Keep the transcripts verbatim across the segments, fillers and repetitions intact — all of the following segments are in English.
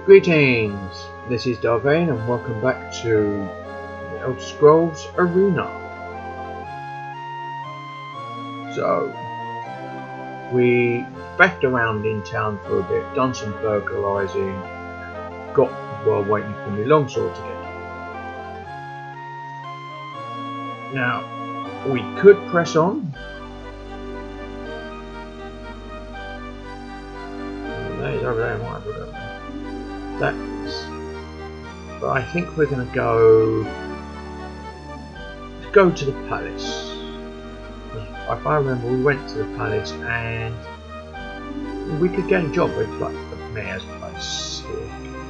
Greetings, this is Darvain and welcome back to the Elder Scrolls Arena. So, we backed around in town for a bit, done some burglarizing, got while waiting for my longsword to get. Now, we could press on. That is over there, whatever. That's, but I think we're going to go go to the palace. If I remember, we went to the palace and we could get a job with like the mayor's place here,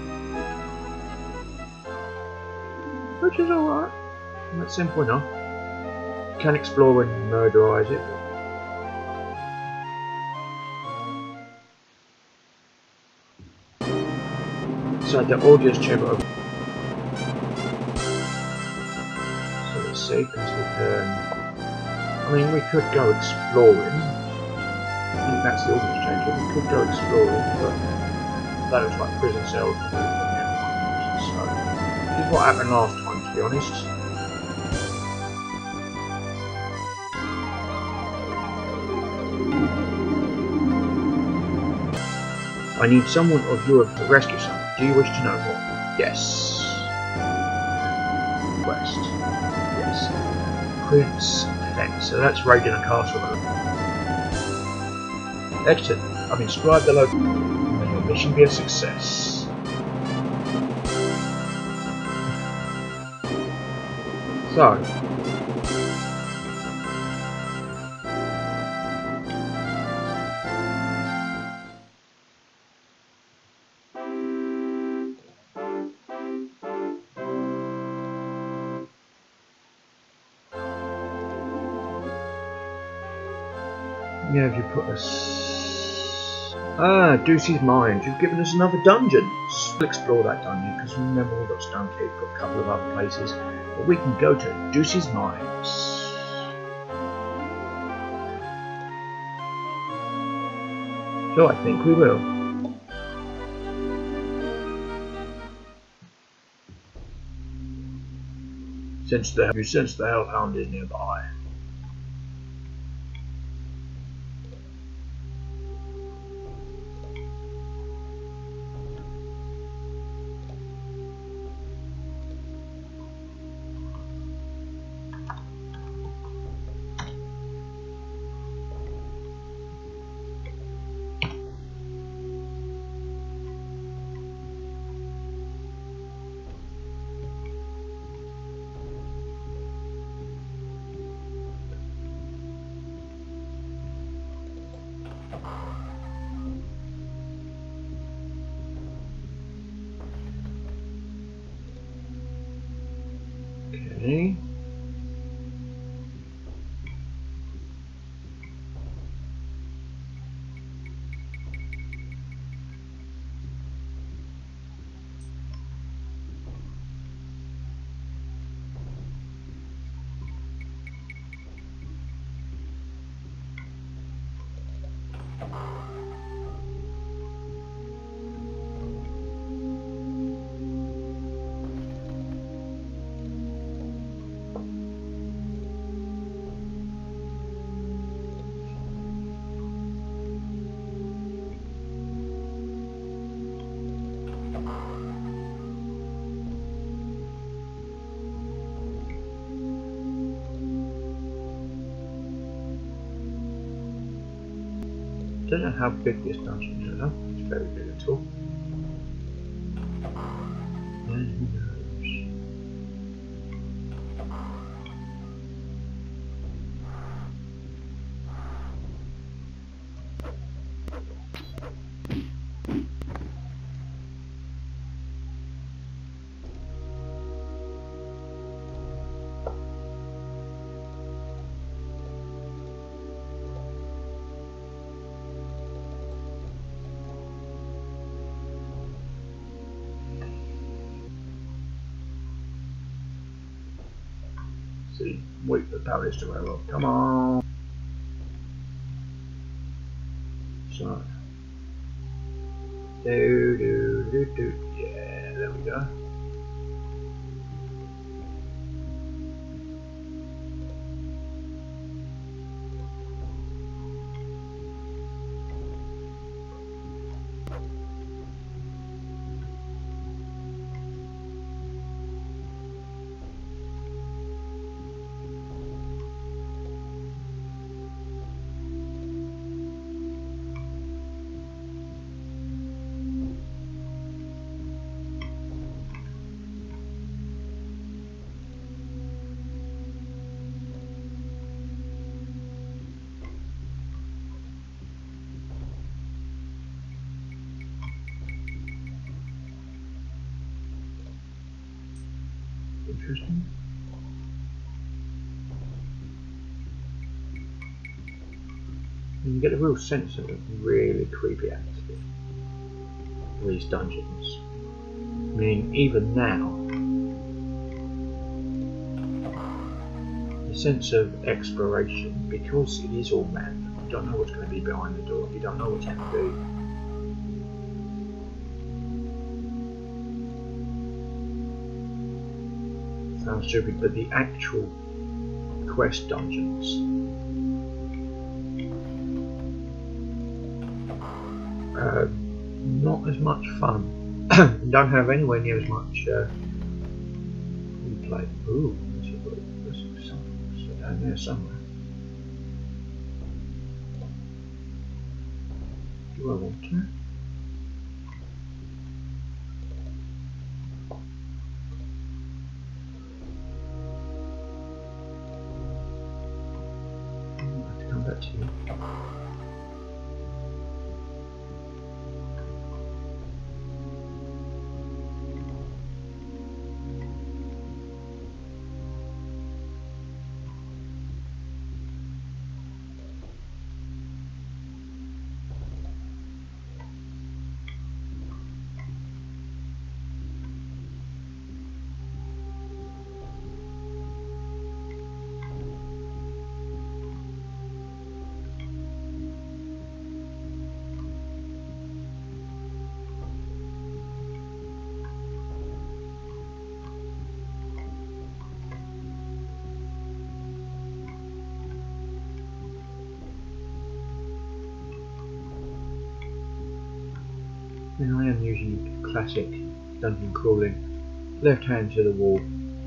which is all right. That's simple enough. Can explore and murderize it. So the audience chamber. So let's see, because we can. I mean, we could go exploring. I think that's the audience chamber. We could go exploring, but that looks like prison cells. So this is what happened last time, to be honest. I need someone of yours to rescue someone. Do you wish to know more? Yes. Quest. Yes. Prince Fen. So that's raiding a castle. Excellent. I've inscribed the local. May your mission be a success. So. Yeah, if you put us... Ah, Deuce's Mines. You've given us another dungeon. We'll explore that dungeon, because remember we've got Stone Cave, we've got a couple of other places. But we can go to Deuce's Mines. So I think we will. Since the, since the Hellhound is nearby. Okay. I don't know how big this dungeon is, though. It's very big at all. And who knows? See, wait for the palace to wear up. Come on. So, do do do, do. Yeah, there we go. Interesting. You can get a real sense of a really creepy atmosphere in these dungeons. I mean, even now, the sense of exploration, because it is all random. You don't know what's going to be behind the door. You don't know what's going to be. Sounds stupid, but the actual quest dungeons uh, not as much fun. Don't have anywhere near as much uh, replay. Ooh, there's a little, there's something down there somewhere. Do I want to? To you. And I am using classic dungeon crawling, left hand to the wall.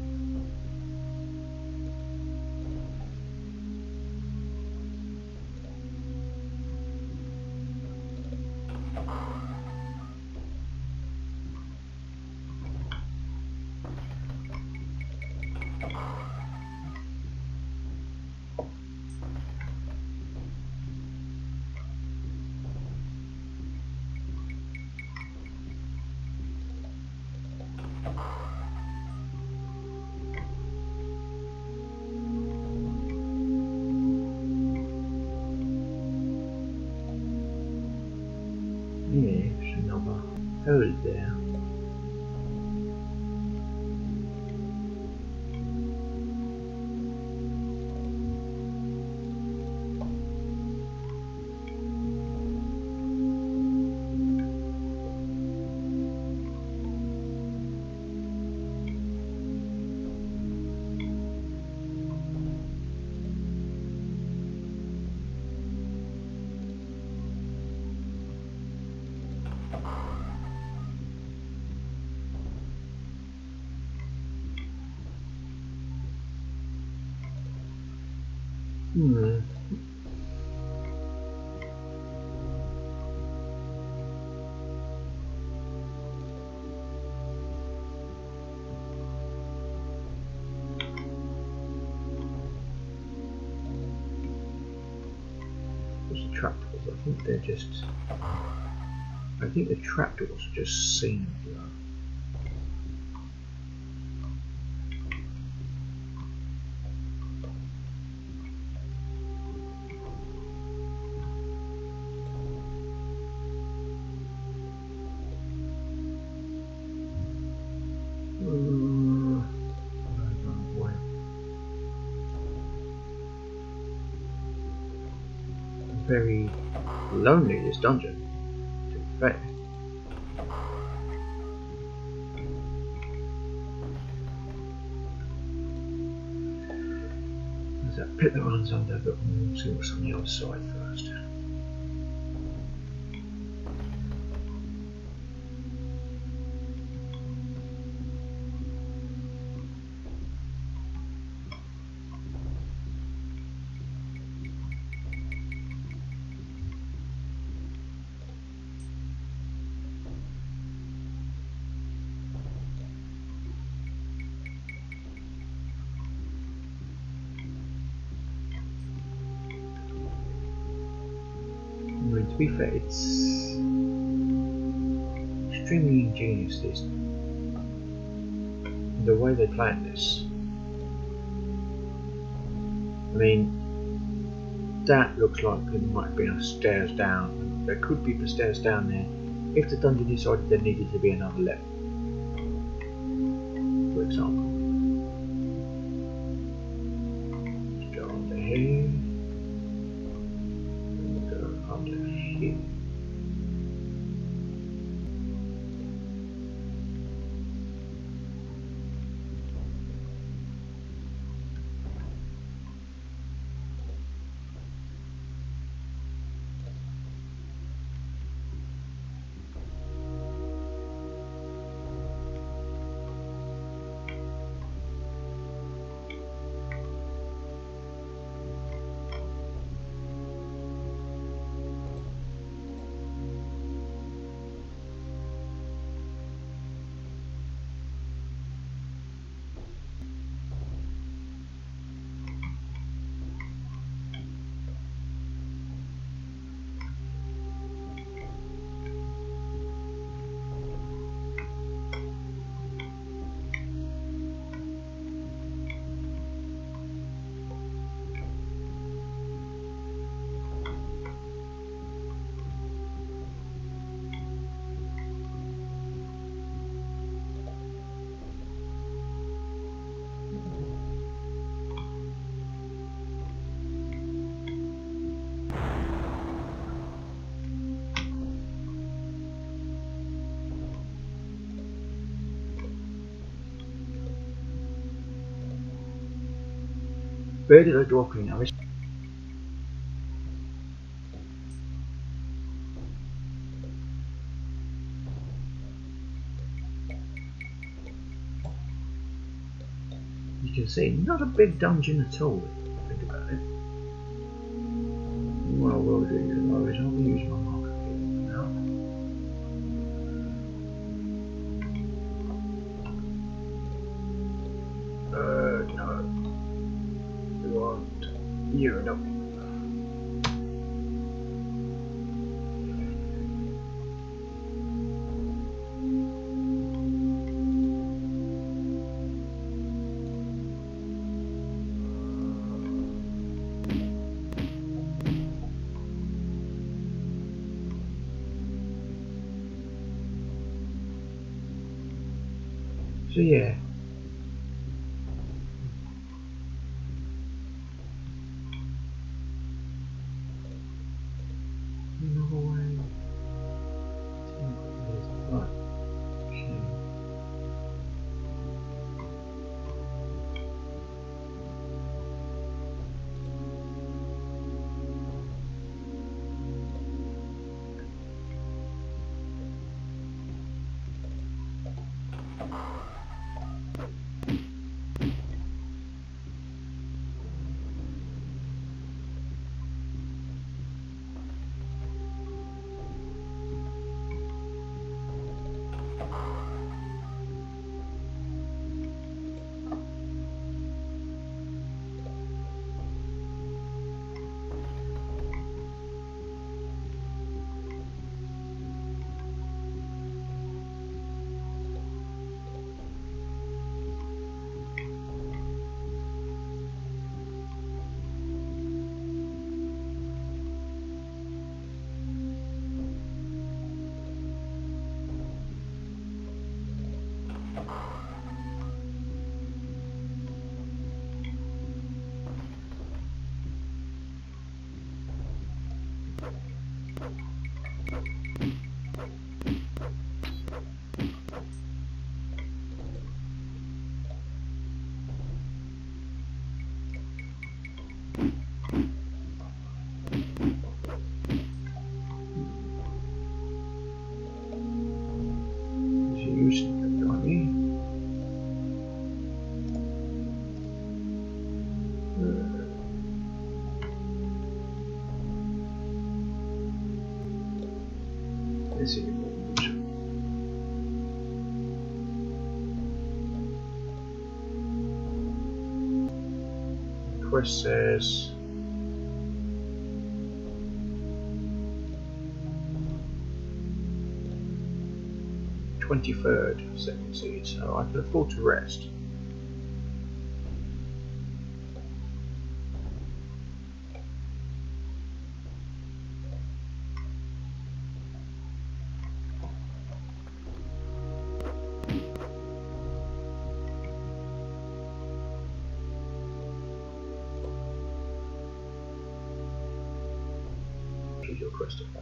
Yes, another hole there. Hmm. What's the trapdoors? I think they're just. I think the trapdoors are just seen here. Very lonely, this dungeon, to be fair. pit that runs under, but we'll see what's on the other side first. To be fair, it's extremely ingenious, this, the way they planned this. I mean, that looks like it might have been a stairs down. There could be the stairs down there if the dungeon decided there needed to be another level, for example. Let's go under here. And go under here. Where did I go up now? You can see, not a big dungeon at all, if you think about it. What I will do though is I'll use my marker now. Uh, no. We want you, no. So yeah. Another way. Right. Okay. this anymore. Quest says twenty-third second seed, so I can afford to rest. Your quest about.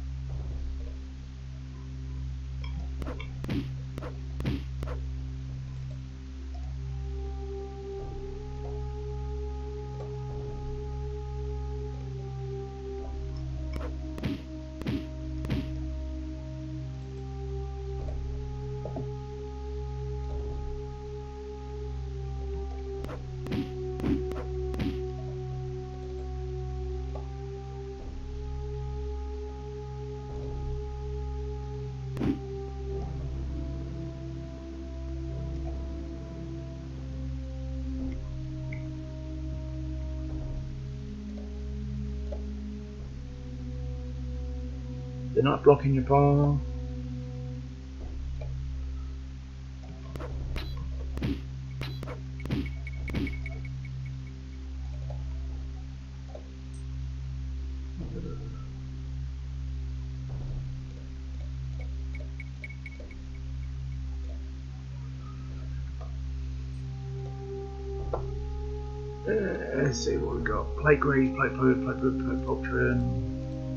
They're not blocking your path. Uh, let's see what we got. Plate grease, plate food, plate food, plate poultry.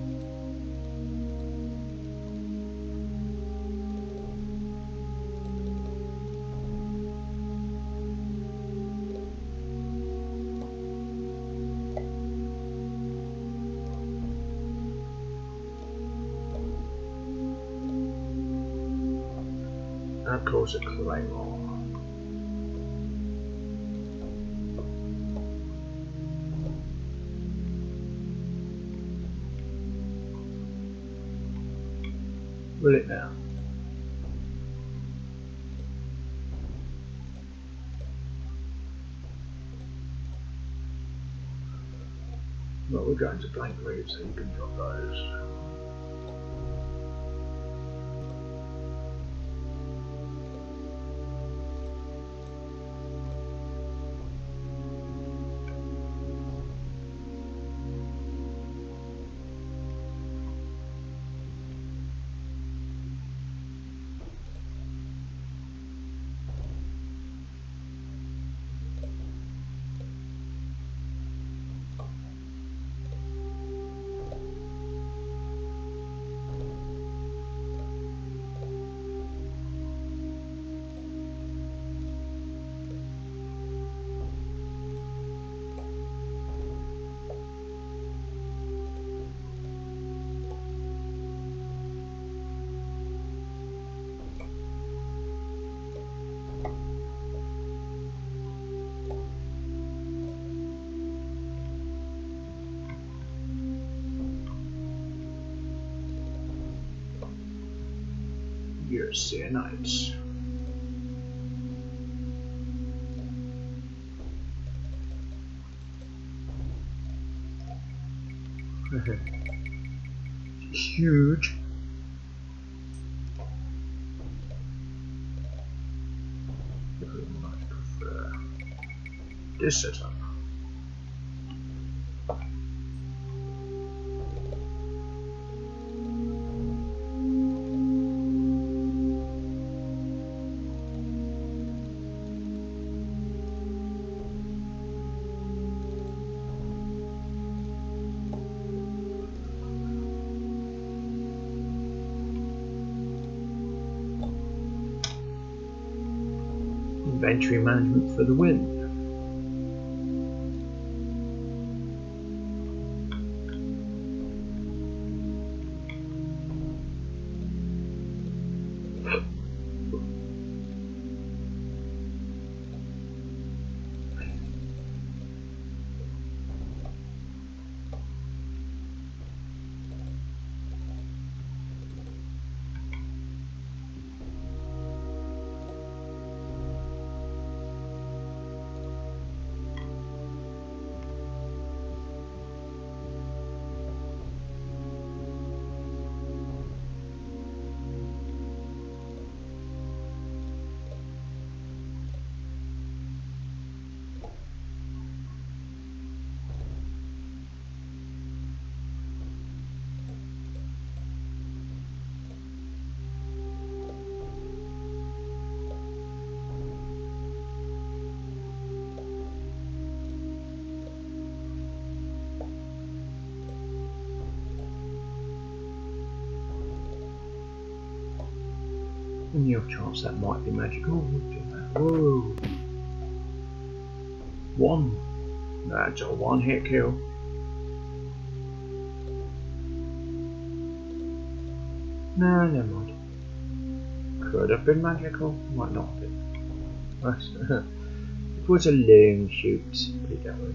And of course a claymore. Will it now? Well, we're going to blank read so you can drop those. Your cyanites. Huge. I much prefer this setup. Inventory management for the win. In the off chance that might be magical. Whoa! One. That's a one hit kill. No, never mind. Could have been magical, might not have been. It was a long shoot, put it that way.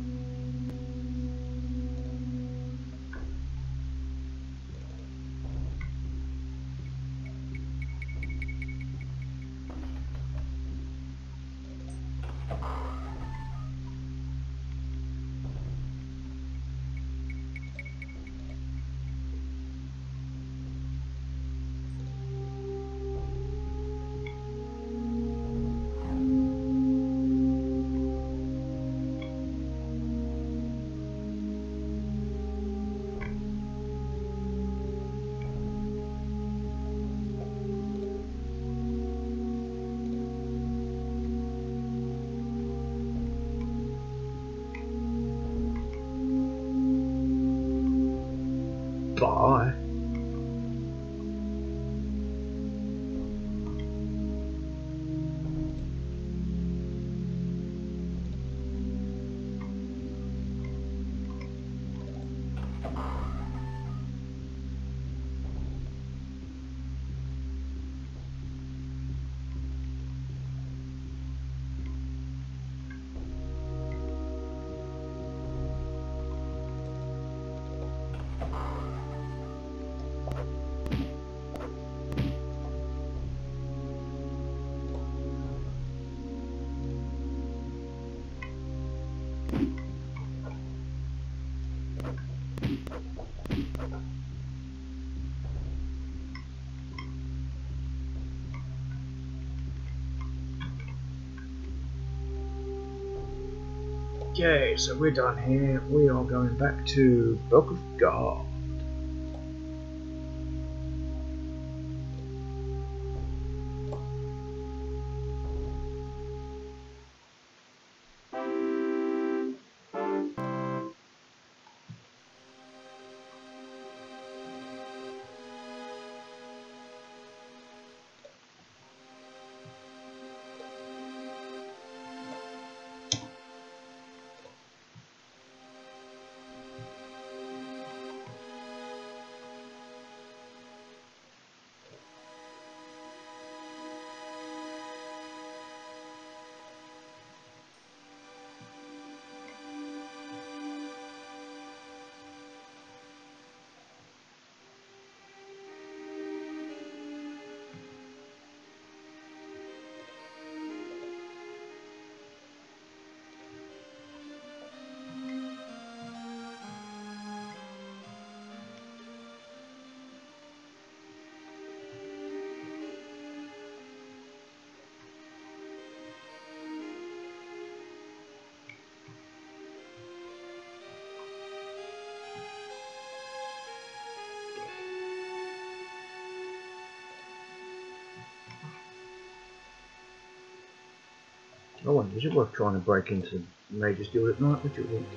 Bye. Okay, so we're done here. We are going back to Book of God. I wonder, is it worth trying to break into Major's Guild at night? What do you think?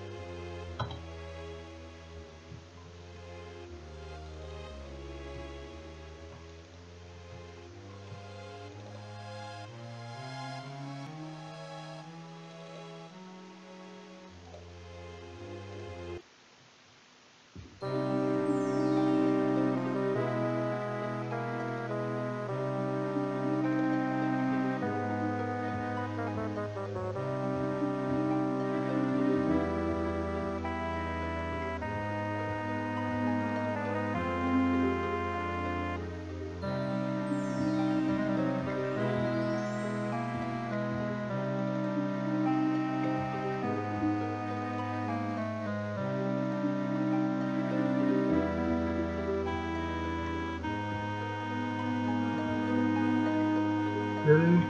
Really?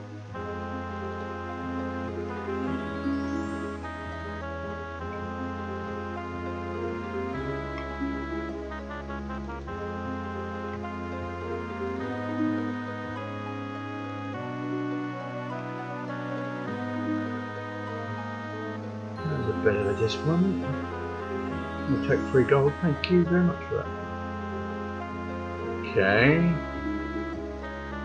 That was a bit of a disappointment. We'll take three gold, thank you very much for that. Okay.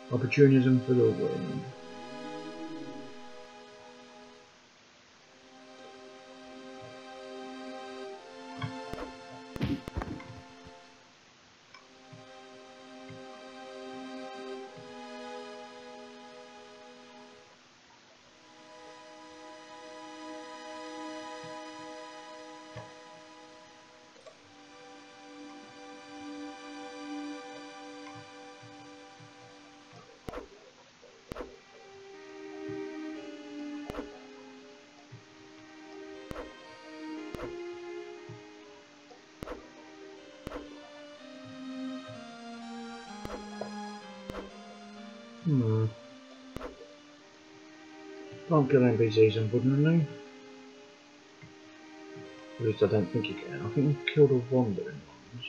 Opportunism for the win. Hmm. Can't kill N P Cs, unfortunately. At least I don't think you can. I think you killed a wandering ones.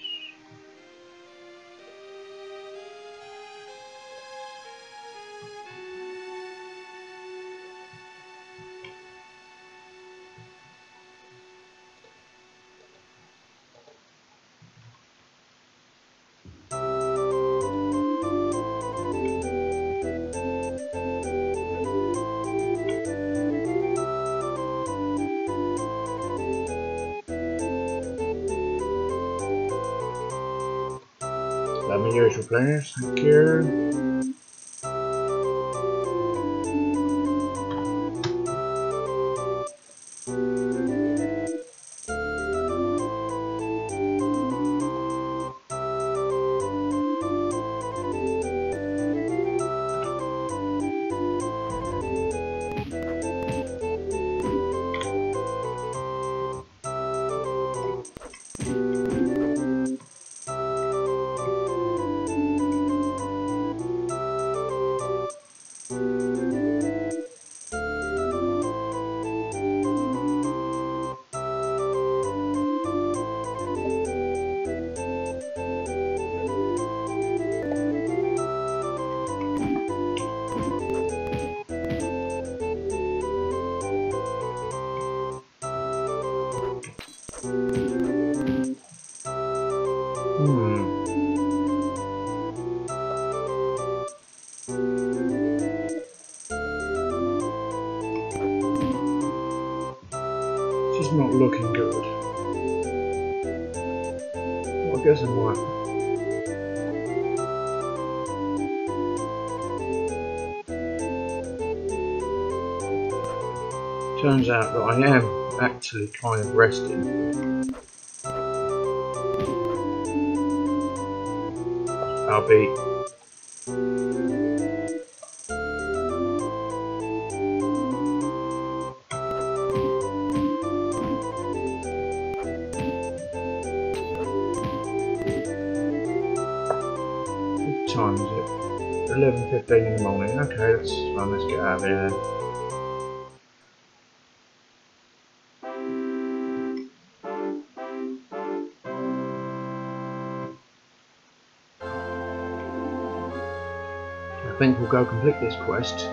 Let me use your players, thank you. It's not looking good. Well, I guess I might. Turns out that I am actually kind of resting. I'll be. What time is it? eleven fifteen in the morning. Okay, that's fine. Let's get out of here then. I think we'll go complete this quest.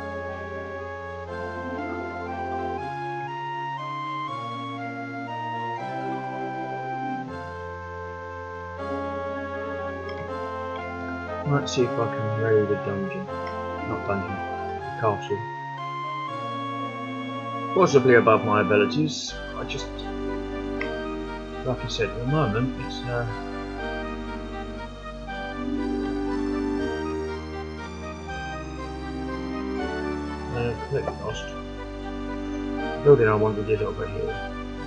Let's see if I can raid a dungeon. Not dungeon. Castle. Possibly above my abilities. I just... Like I said, at the moment, it's... Uh, Uh, completely lost. The building I wanted is over here.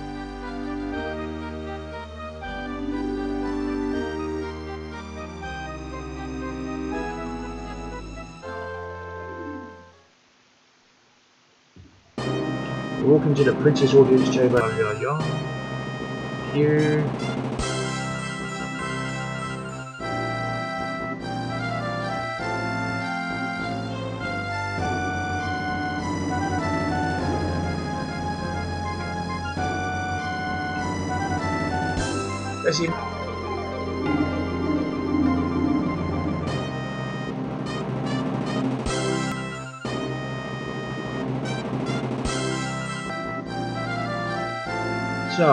We walk into the Princess Audience Chamber. Yeah, yeah. Here. Let's see. So,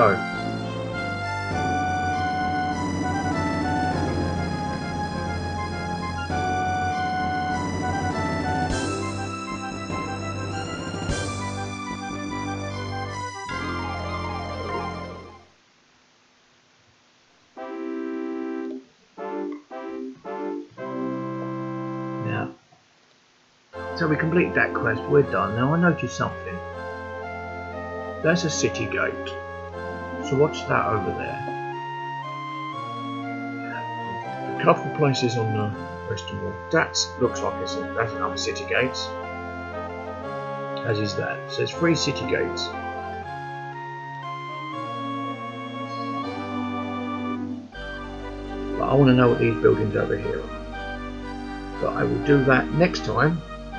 So we completed that quest, we're done. Now I noticed something. There's a city gate. So what's that over there? A couple of places on the western wall. That looks like it's a, that's another city gate. As is that. So there's three city gates. But I want to know what these buildings over here are. But I will do that next time.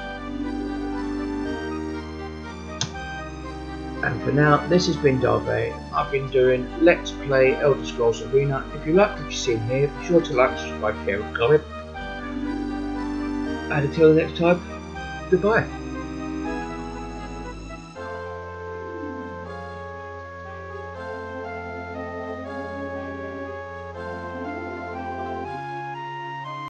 And for now, this has been Darve. I've been doing Let's Play Elder Scrolls Arena. If you like what you've seen here, be sure to like, subscribe, share and comment. And until the next time, goodbye.